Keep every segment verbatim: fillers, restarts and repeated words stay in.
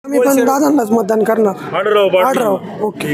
आम्ही पण दादांनाच मतदान करणार. आढळराव आढळराव. ओके.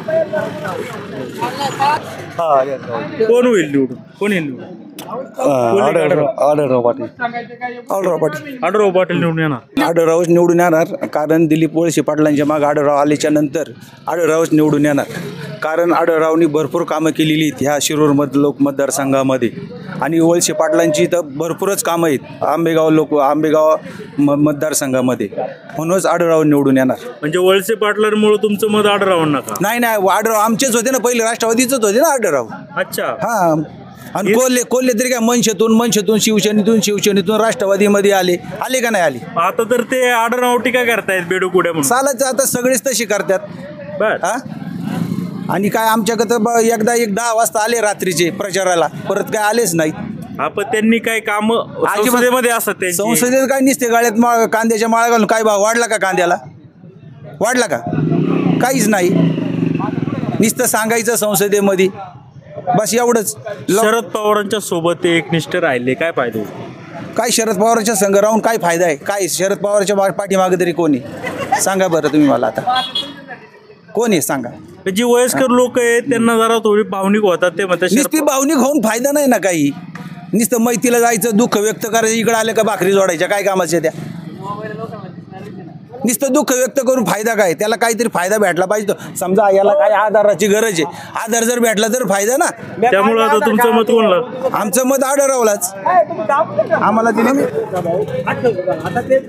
कोण होईल निवडून? कोण येईल निवडून? आढळराव पाटील. आढळराव पाटील. आढळराव पाटील निवडून येणार. आढळरावच निवडून येणार, कारण दिलीप वळसे पाटलांच्या मागे आढळराव आल्याच्या नंतर आढळरावच निवडून येणार. कारण आढळरावनी भरपूर कामं केलेली आहेत ह्या शिरूर लोक मतदारसंघामध्ये, आणि वळसे पाटलांची तर भरपूरच कामं आहेत आंबेगाव लोक आंबेगाव म मतदारसंघामध्ये, म्हणूनच आढळराव निवडून येणार. म्हणजे वळसे पाटलांमुळे तुमचं मत आढळरावांना का? नाही नाही, आढळराव आमचेच होते ना, पहिले राष्ट्रवादीच होते ना आढळराव. अच्छा. हा, आणि कोल्हे कोल्हे तरी काय मनशेतून मनशेतून शिवसेनेतून शिवसेनेतून राष्ट्रवादीमध्ये आले आले का नाही आले? आता तर ते आढळराव टीका करतायत बेडूकुड्या म्हणून. चालायचं आता सगळेच तशी करतात. बर. हा, आणि काय आमच्याकडं एकदा एक दहा वाजता आले रात्रीचे प्रचाराला, परत काय आलेच नाहीत. आपण त्यांनी काय काम संसदेमध्ये असतात त्यांची? संसदेत काय निसते गाळ्यात माळ कांद्याच्या माळा घालून काय भाव वाढला का? कांद्याला वाढला का? काहीच नाही, नुसतं सांगायचं संसदेमध्ये, बस एवढंच. शरद पवारांच्या सोबत ते एकनिष्ठ राहिले, काय फायदा? काय शरद पवारांच्या संघ राहून काय फायदा आहे? काय शरद पवारांच्या पाठीमागे तरी कोणी सांगा बरं तुम्ही मला, आता कोण आहे सांगा? जी वयस्कर लोक आहेत त्यांना जरा थोडी भावनिक होतात, ते म्हणतात. नुसती भावनिक होऊन फायदा नाही ना काही, नुसतं मैतीला जायचं, दुःख व्यक्त करायचं, इकडे आलं का भाकरी जोडायच्या, काय कामाच्या त्या? नुसतं दुःख व्यक्त करून फायदा काय? त्याला काहीतरी फायदा भेटला पाहिजे. समजा याला काय आधाराची गरज आहे, आधार जर भेटला तर फायदा ना. त्यामुळे आता तुमचं मत कोणला? आमचं मत आढळरावलाच. आम्हाला दिले आता ते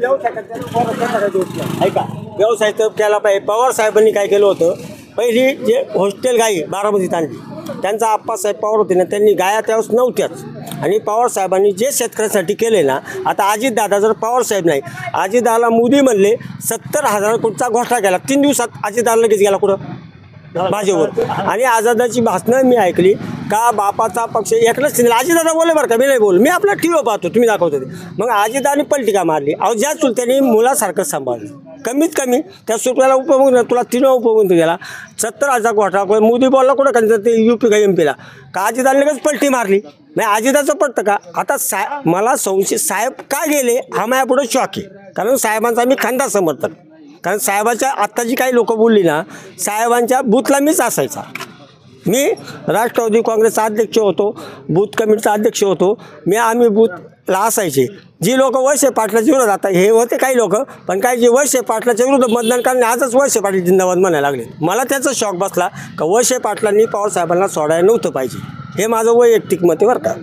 ऐका, व्यवसाय तर केला पाहिजे. पवार साहेबांनी काय केलं होतं, पहिली जे हॉस्टेल गाई बारामतीत आणली, त्यांचा आप्पासाहेब पवार होते ना, त्यांनी गाया त्यावेळेस नव्हत्याच, आणि पवार साहेबांनी जे शेतकऱ्यांसाठी केले ना, आता अजितदादा जर पवार साहेब नाही, अजितदादाला मोदी म्हणले सत्तर हजार कोटीचा घोटाळा केला, तीन दिवसात अजितदादा लगेच गेला कुठं? भाजपवर. आणि आझादाची भाषणं मी ऐकली का बापाचा पक्ष एकलाच तिने अजितदादा बोलले बरं का, मी नाही बोल, मी आपला टी व्ही पाहतो, तुम्ही दाखवतो ते. मग अजितदादाने पलटिका मारली. अहो ज्या चुलत्याने मुलासारखं सांभाळलं, कमीत कमी त्या सुटव्याला उपभोग तुला तीन उपभोगून गेला, सत्तर हजार घोटाळा मोदी बोलला कुठं का ते यू पी का एम पीला का अजितदादाने लगेच पलटी मारली. नाही अजितदाचं पडतं का? आता साहेब मला संशय, साहेब का गेले हा माझ्यापुढे शॉक आहे, कारण साहेबांचा मी खानदार समर्थक. कारण साहेबांच्या आत्ता जी काही लोकं बोलली ना, साहेबांच्या बूथला मीच असायचा. मी राष्ट्रवादी काँग्रेसचा अध्यक्ष होतो, बूथ कमिटीचा अध्यक्ष होतो मी. आम्ही बूथला असायचे. जी लोक वळसे पाटलाच्या विरोधात, आता हे होते काही लोक, पण काही जे वळसे पाटलाच्या विरोधात मतदान करणे, आजच वळसे पाटील जिंदाबाद म्हणायला लागले. मला त्याचा शॉक बसला का वळसे पाटलांनी पवारसाहेबांना सोडायला नव्हतं पाहिजे. हे माझं वैयक्तिक मत आहे बरं का.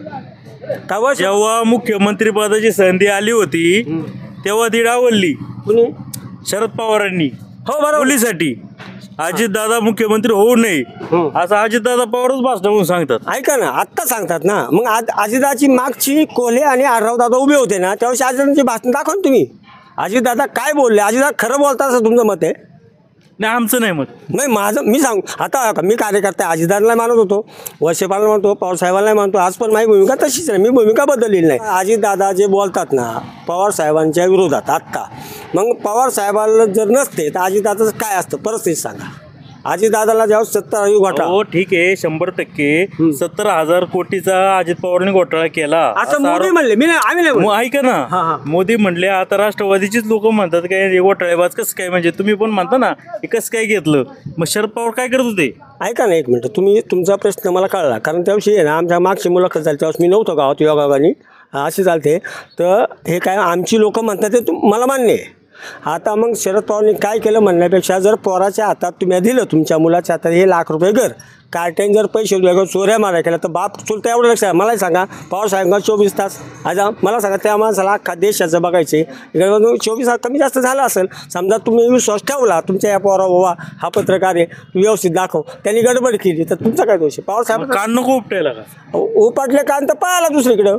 का वळसे जेव्हा मुख्यमंत्रीपदाची संधी आली होती तेव्हा ती डावलली कुणी? शरद पवारांनी. हो बरोबर. मुलीसाठी अजितदादा मुख्यमंत्री होऊ नये असं अजितदादा पवारच भाषण म्हणून सांगतात. ऐका ना, आत्ता सांगतात ना. मग आज अजितदादाची मागची कोल्हे आणि आढळराव दादा उभे होते ना, त्यावेळेस अजितदादांची भाषण दाखवा ना तुम्ही. अजितदादा काय बोलले? अजितदादा खरं बोलतात असं तुमचं मत आहे? नाही आमचं नाही मत. नाही माझं मी सांगू आता, मी कार्यकर्ता अजितदादाला मानत होतो, वळसे पाटलांना मानतो, पवारसाहेबांना मानतो. आज पण माझी भूमिका तशीच आहे, मी भूमिका बदललेली नाही. अजितदादा जे बोलतात ना पवारसाहेबांच्या विरोधात आत्ता, मग पवारसाहेबांना जर नसते तर अजितदादाचं काय असतं परिस्थिती सांगा. अजितदादाला जेव्हा सत्तर हजार घोटाळा, हो ठीक आहे, शंभर टक्के सत्तर हजार कोटीचा अजित पवारांनी घोटाळा केला असं मोदी म्हणले. मी नाही, आम्ही नाही मग ऐका ना, मोदी म्हणले. आता राष्ट्रवादीचीच लोक म्हणतात काय घोटाळेबाज कसं काय, म्हणजे तुम्ही पण म्हणता ना हे कसं काय घेतलं. मग शरद पवार काय करत होते? ऐका ना एक मिनटं, तुम्ही तुमचा प्रश्न मला कळला, कारण त्याविषयी आहे ना आमच्या मागची मुलाखत झाली त्यावेळेस मी नव्हतो गावात, योगायोगाने असे चालते. तर हे काय आमची लोक म्हणतात ते तुम मला मान्य आहे. आता मग शरद पवारांनी काय केलं म्हणण्यापेक्षा, जर पोराच्या हातात तुम्ही दिलं, तुमच्या मुलाच्या हातात हे लाख रुपये घर कार्टेन जर पैसे वेगळं चोऱ्या मारा केल्या तर बाप चुलता एवढं लक्ष आहे. मला सांगा पवार साहेबांना चोवीस तास आज मला सांगा त्या माणसाला अख्खा देशाचं बघायचे, इकडे चोवीस तास कमी जास्त झालं असेल. समजा तुम्ही विश्वास ठेवला तुमच्या या पोरा बाबा हा पत्रकार आहे व्यवस्थित दाखव, त्यांनी गडबड केली तर तुमचा काय दोष आहे? पवार साहेब कान नको उपटायला का? उपटले कान तर पळाला दुसरीकडं.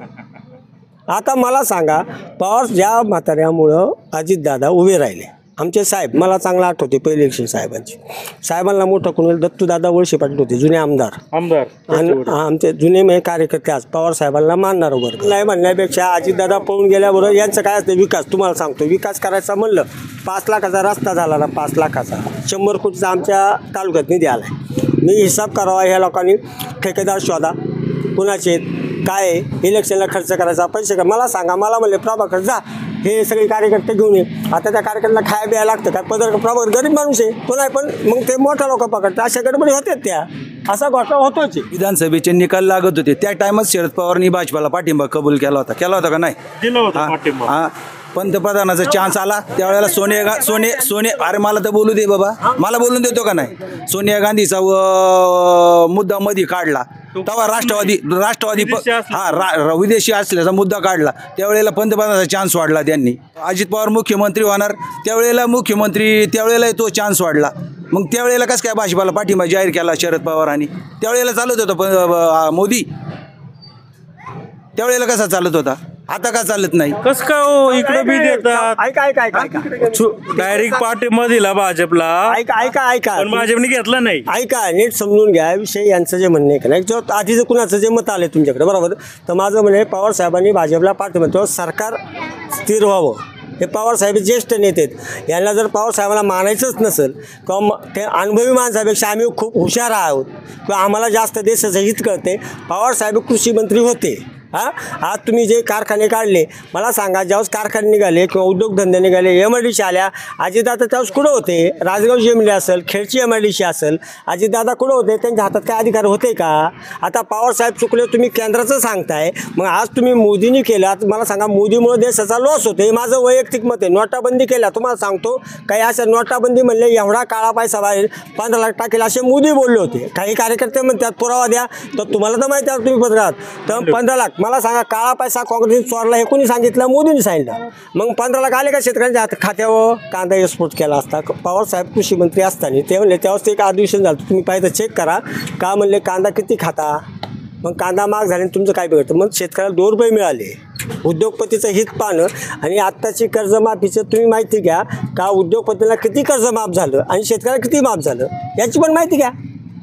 आता मला सांगा, पवार ज्या म्हाताऱ्यामुळं अजितदादा उभे राहिले, आमचे साहेब मला चांगला आठवते पहिले इलेक्शन साहेबांची, साहेबांना मोठं कोणी दत्तूदादा वळसे पाटील होते, जुने आमदार आमदार आणि आमचे जुने मे कार्यकर्ते आज पवार साहेबांना मानणार वर्ग नाही म्हणण्यापेक्षा अजितदादा पळून गेल्याबरोबर यांचं काय असतं विकास. तुम्हाला सांगतो, विकास करायचा म्हणलं पाच लाखाचा रस्ता झाला ना, पाच लाखाचा शंभर कोटीचा आमच्या तालुक्यात निधी आला आहे. मी हिसाब करावा, ह्या लोकांनी ठेकेदार शोधा कुणाचे काय इलेक्शनला खर्च करायचा पैसे का मला सांगा. मला म्हणले प्रभाकर जा हे सगळे कार्यकर्ते घेऊन ये. आता त्या कार्यकर्त्यांना खाया बिया लागतं काय पदर प्रभाग गरीब माणूस आहे तो नाही, पण मग ते मोठ्या लोक पकडतात अशा गडबडी होत्यात त्या, असा घोटाळा होतोच. विधानसभेचे निकाल लागत होते त्या टायमात शरद पवारांनी भाजपाला पाठिंबा कबूल केला होता केला होता का नाही? दिलं होतं हा, पाठिंबा. हा. पंतप्रधानाचा चान्स आला त्यावेळेला सोनिया गा सोने सोने अरे मला तर बोलू दे बाबा, मला बोलून देतो का नाही? सोनिया गांधीचा व- मुद्दा मध्ये काढला तेव्हा राष्ट्रवादी राष्ट्रवादी प- विदेशी असले- हा रा- रा- विदेशी असल्याचा मुद्दा काढला त्यावेळेला पंतप्रधानाचा चान्स वाढला त्यांनी. अजित पवार मुख्यमंत्री होणार त्यावेळेला मुख्यमंत्री त्यावेळेला तो चान्स वाढला. मग त्यावेळेला कसं काय भाजपाला पाठिंबा जाहीर केला शरद पवारांनी? त्यावेळेला चालत होता प- ब- मोदी त्यावेळेला कसा चालत होता, आता का चालत नाही? कस काय हो इकडे बी देतात ऐका ऐका ऐका ऐका डायरेक्ट पाठिंबा दिला भाजपला, ऐका ऐका ऐका पण भाजपने घेतला नाही. ऐका नीट समजून घ्या विषय यांचं जे म्हणणं आहे का नाही, जो आधीचं कुणाचं जे मत आलं तुमच्याकडे बरोबर, तर माझं म्हणणं आहे पवार साहेबांनी भाजपला पाठिंबा तेव्हा सरकार स्थिर व्हावं. हे पवार साहेब ज्येष्ठ नेते आहेत, यांना जर पवार साहेबांना मानायचंच नसेल किंवा म- ते अनुभवी माणसापेक्षा आम्ही खूप हुशार आहोत किंवा आम्हाला जास्त देशाचं हित कळते, पवार साहेब कृषी मंत्री होते. हां आज तुम्ही जे कारखाने काढले मला सांगा, ज्यावेळेस कारखाने निघाले किंवा उद्योगधंदे निघाले एम आय डी सी आल्या, अजितदादा त्यावेळेस कुठं होते? राजगावची एम डी असेल, खेडची एम आय डी सी असेल, अजितदादा कुठं होते? त्यांच्या हातात काय अधिकार होते का? आता पवार साहेब चुकले तुम्ही केंद्राचं सांगताय, मग आज तुम्ही मोदींनी केलं, आता मला सांगा मोदीमुळे देशाचा लॉस होते. माझं वैयक्तिक मत आहे. नोटाबंदी केल्या तुम्हाला सांगतो, काही असं नोटाबंदी म्हणले एवढा काळा पैसा बाहेर पंधरा लाख टाकेल असे मोदी बोलले होते. काही कार्यकर्ते म्हणतात पुरावा द्या, तर तुम्हाला तर माहिती आहे तुम्ही पत्रकात तर पंधरा लाख मला सांगा काळा पैसा काँग्रेसने चोरला हे कोणी सांगितलं? मोदींनी सांगितलं. मग पंधरा लाख आले का शेतकऱ्यांच्या हात खात्यावर? कांदा एक्सपोर्ट केला असता पवार साहेब कृषी मंत्री असताना ते म्हणले, त्यावेळेस ते एक अधिवेशन झालं तुम्ही पाहिजे चेक करा का म्हणले कांदा किती खाता, मग कांदा महाग झाल्याने तुमचं काय बिघडतं? मग शेतकऱ्याला दोन रुपये मिळाले. उद्योगपतीचं हित पाहणं आणि आत्ताची कर्जमाफीचं तुम्ही माहिती घ्या का उद्योगपतीला किती कर्ज माफ झालं आणि शेतकऱ्याला किती माफ झालं याची पण माहिती घ्या.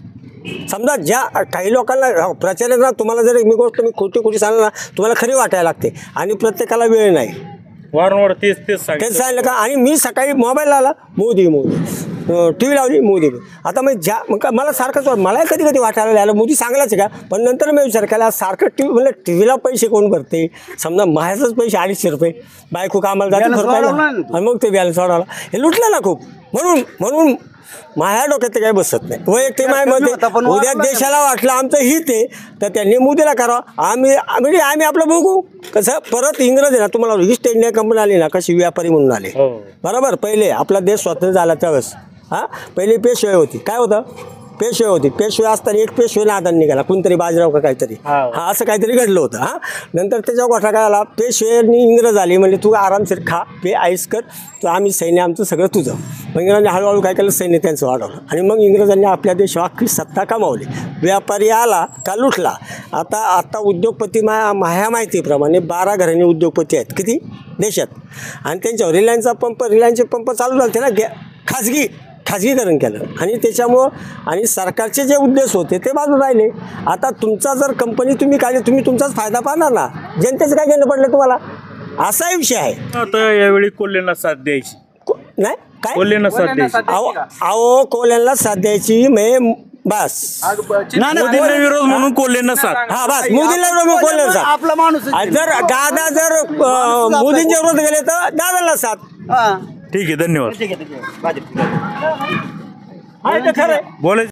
समजा ज्या काही लोकांना प्रचारांना तुम्हाला जर मी गोष्ट मी खोटी खोटी सांगणार ना तुम्हाला खरी वाटायला लागते आणि प्रत्येकाला वेळ नाही. वारंवार तेच तेच तेच सांगितलं. सांगितलं का? आणि मी सकाळी मोबाईल लावला मोदी मोदी टी व्ही लावली मोदी. आता मग ज्या मग का- मला सारखंच वाट मलाही कधी कधी वाटायला लागलं मोदी चांगलाच आहे का, पण नंतर मी विचार केला सारखं टी व्ही म्हणजे टी व्हीला पैसे कोण भरते? समजा माझ्याच पैसे अडीचशे रुपये बायको कामाला जाते भरपायला आणि मग ते बॅलन्स वाढवला हे लुटलं ना खूप. म्हणून म्हणून माझ्या डोक्यात ते काही बसत नाही. वैयक्तिक माझ्या मते उद्या देशाला वाटलं आमचं हित आहे तर त्यांनी मोदीला करावं. आम्ही म्हणजे आम्ही आपलं बघू कसं. परत इंग्रज आहे ना तुम्हाला ईस्ट इंडिया कंपनी आली ना कशी व्यापारी म्हणून आले हो. बरोबर. पहिले आपला देश स्वतंत्र झाला त्यावेळेस हां पहिली पेशवाई होती. काय होतं? पेशवाई होती. पेशवाई असताना एक पेशवाई नादान निघाला कोणतरी बाजीराव का काहीतरी हा असं काहीतरी घडलं होतं. हां नंतर त्याच्या गोठा काय आला पेशवाईनी इंग्रज आली म्हणजे तू आरामशीर खा पे आईस कर तर आम्ही सैन्य आमचं सगळं तुझं. मग इंग्रजांनी हळूहळू काय केलं सैन्य त्यांचं वाढवलं आणि मग इंग्रजांनी आपल्या देशावर अख्खी सत्ता कमावली. व्यापारी आला का लुटला. आता आता उद्योगपती मा माझ्या माहितीप्रमाणे बारा घरांनी उद्योगपती आहेत किती देशात आणि त्यांच्यावर रिलायन्सचा पंप रिलायन्सचे पंप चालू झाले ना गॅ खाजगी खाजगीकरण केलं आणि त्याच्यामुळं आणि सरकारचे जे उद्देश होते ते बाजूला राहिले. आता तुमचा जर कंपनी तुम्ही काढली तुम्ही तुमचाच फायदा पाहणार ना, जनतेचं काय घेणं पडलं तुम्हाला असाही विषय आहे. आता यावेळी कोल्हेंना साथ द्यायची को- नाही काय कोल्हेंना साथ द्यायची अहो अहो कोल्ह्यांना साथ द्यायची मे बस मोदींना विरोध म्हणून कोल्हेंना साथ. हा बस मोदींना कोल्ह्यांना साथ. आपला माणूस आणि जर दादा जर अं, मोदींच्या विरोध गेले तर दादाला साथ. ठीक आहे धन्यवाद. आहे ते खरं आहे. बोलायचं